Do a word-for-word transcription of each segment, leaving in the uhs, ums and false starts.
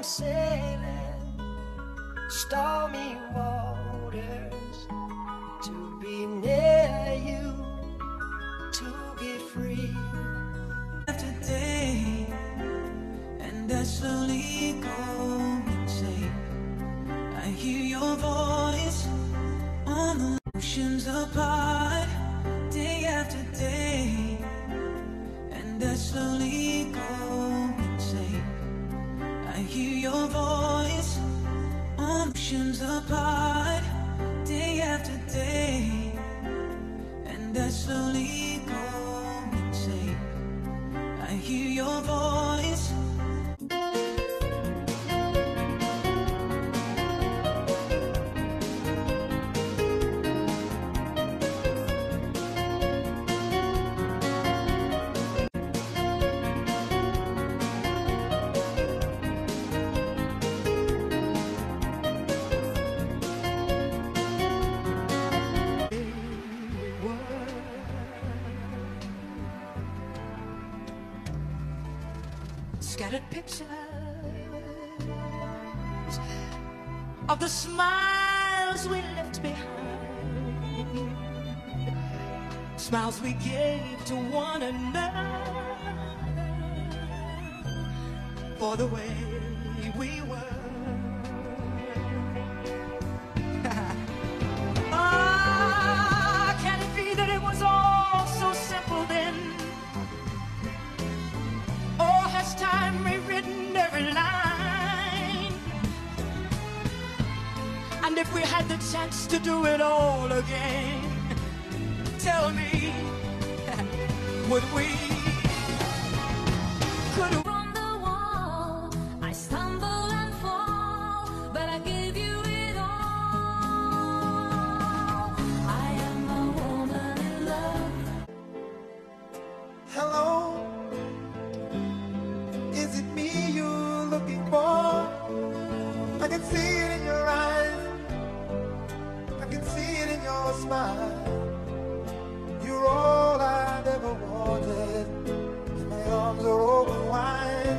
sailing stormy waters to be near you, to be free. After day, and I slowly go insane. I hear your voice on the oceans apart, day after day, and I slowly go insane. I hear your voice on oceans apart, day after day, and I slowly go insane. I hear your voice. Scattered pictures of the smiles we left behind, smiles we gave to one another for the way we were. Ah, can it be that it was all so simple then? Or has time rewritten every line? And if we had the chance to do it all again, tell me, would we? Could we? From the wall, I stumble and fall, but I give you it all. I am a woman in love. Hello, is it me you're looking for? I can see it in your eyes, I can see it in your smile. You're all I've ever wanted, and my arms are open wide.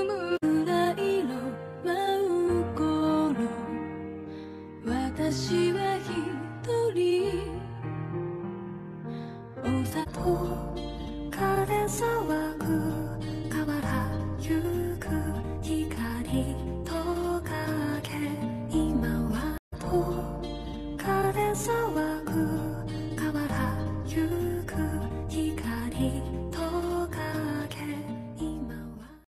She